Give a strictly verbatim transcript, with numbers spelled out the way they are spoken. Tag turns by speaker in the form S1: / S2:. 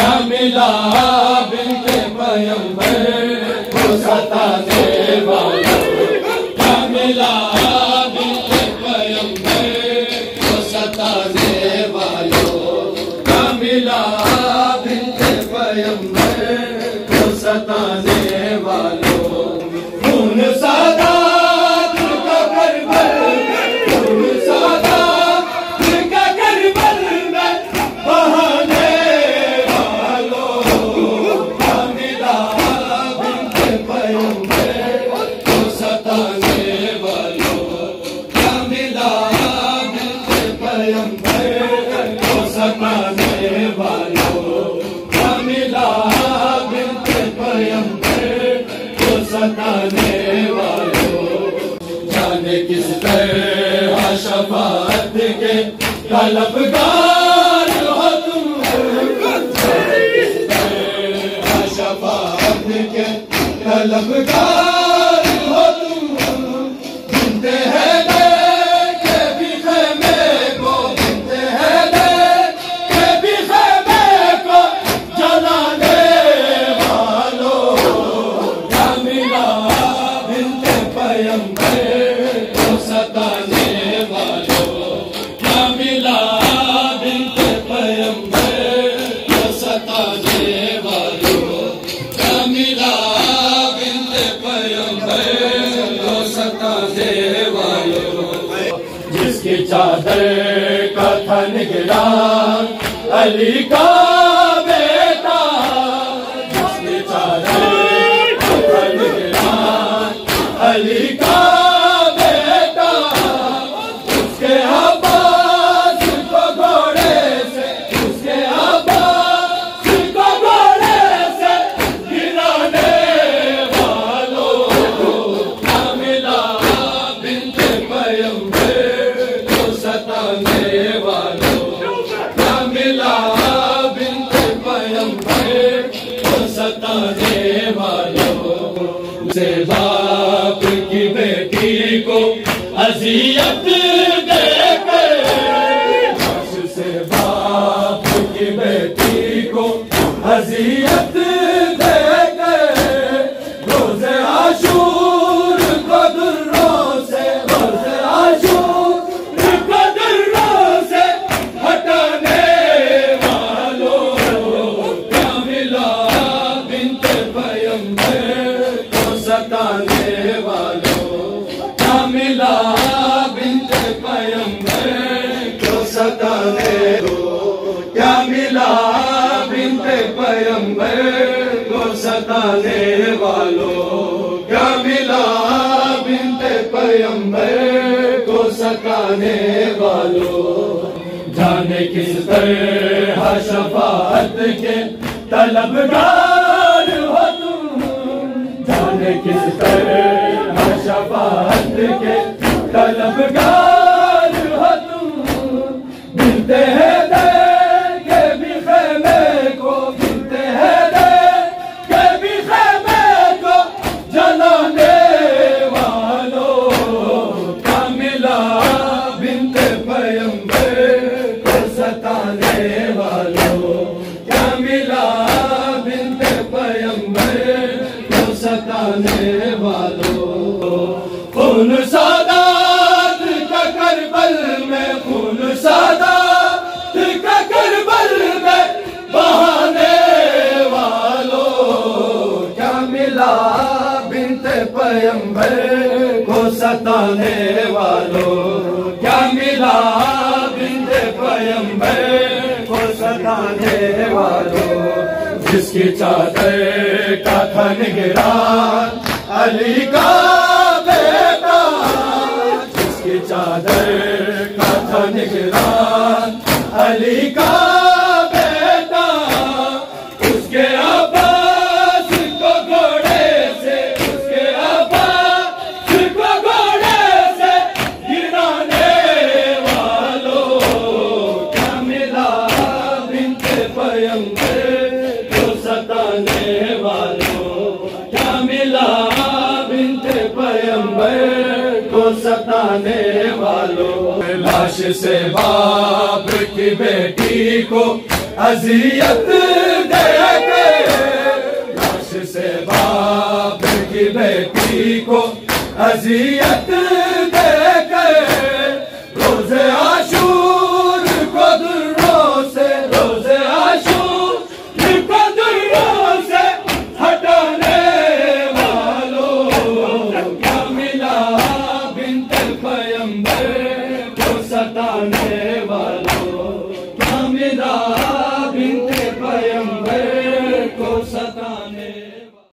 S1: क्या मिला बिन्ते पैगंबर को सताने वालों, क्या मिला बिन्ते पैगंबर को सताने वालों, क्या मिला बिन्ते पैगंबर को सताने वालों। खून सादा का करबल, खून सादा का करबल में बहाने वालों, क्या मिला बिन्ते पैगंबर को सताने वालों, क्या मिला बिन्ते पैगंबर को सताने वालों, क्या मिला बिन्ते पैगंबर को सताने वालों। जाने किस तरह शफाअत के तलबगार हो तुम, जाने किस तरह शफाअत के तलबगार हो तुम। गिनते हैं के भी ख़ैमे को, गिनते हैं के भी ख़ैमे को जलाने वालों, क्या मिला बिन्ते पैगंबर को सताने वालों, क्या मिला बिन्ते पैगंबर को सताने वालों, क्या मिला बिन्ते पैगंबर को सताने वालों। जिसकी चादर का था निगरान अली का बेटा, जिसकी चादर का था निगरान अली का बेटा, उसके अब्बास को घोड़े से, उसके अब्बास को घोड़े से गिराने वालों, क्या मिला बिन्ते पैगंबर को सताने वालों, क्या मिला बिन्ते पैगंबर को सताने वालों। से बाप की बेटी को अज़ियत देकर, से बाप की बेटी को अज़ियत देकर, रोज़े आशूर को दुर्रों से, रोज़े आशूर को दुर्रों से हटाने वालों, क्या मिला बिन्ते पैगंबर को सताने वालों, क्या मिला बिन्ते पैगंबर को सताने दो, क्या मिला बिन्ते पैगंबर को सताने वालों, क्या मिला बिन्ते पैगंबर को सताने वालों। जाने किस तरह शफाअत के तलबगार हो तुम, जाने किस तरह शफाअत के तलबगार हो तुम। गिनते हैं के भी ख़ैमे को, गिनते हैं के भी ख़ैमे को जलाने वालों, क्या मिला बिन्ते पैगंबर को सताने वालों, क्या मिला बिन्ते पैगंबर को सताने वालों। खून सादात का करबल में, खून सादात का करबल में बहाने वालों, क्या मिला बिन्ते पैगंबर को सताने वालों, क्या मिला बिन्ते पैगंबर को सताने वालों। जिसकी चादर का था निगरान अली का बेटा, जिसकी चादर का था निगरान अली का बेटा, उसके अब्बास को घोड़े से, उसके अब्बास को घोड़े से गिराने वालों, क्या मिला बिन्ते पैगंबर को सताने वालों, क्या मिला बिन्ते पैगंबर को सताने वालों। लाश से बाप की बेटी को अज़ियत दे अजियत देकर रोज़े आशूर को दुर्रों से, रोज़े आशूर को दुर्रों से हटाने वालों, क्या मिला बिन्त पैगंबर को सताने